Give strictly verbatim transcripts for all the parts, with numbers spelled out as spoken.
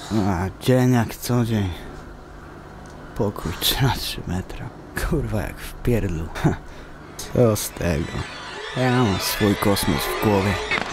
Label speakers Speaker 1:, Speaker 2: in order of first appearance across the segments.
Speaker 1: A dzień jak co dzień. Pokój trzy na trzy metra. Kurwa jak w pierdlu. Co z tego? Ja mam swój kosmos w głowie.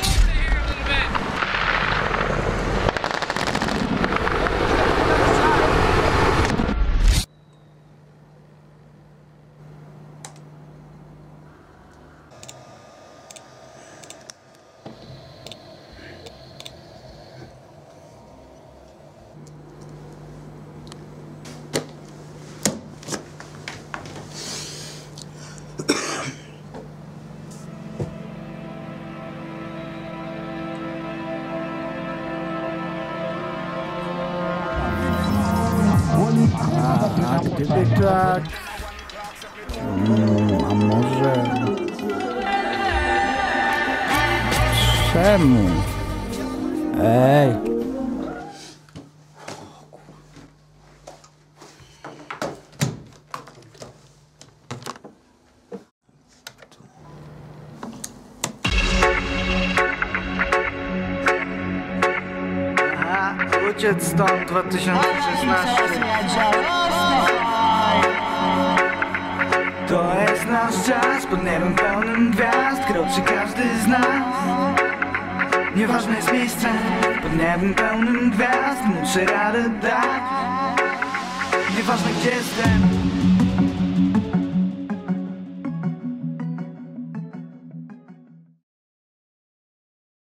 Speaker 1: A, a gdyby tak... Mm, a może... Czemu? Ej! A, uciec stąd dwa tysiące szesnasty. To jest nasz czas, pod niebem pełnym gwiazd kroczy każdy z nas. Nieważne jest miejsce, pod niebem pełnym gwiazd muszę radę dać. Nieważne gdzie jestem,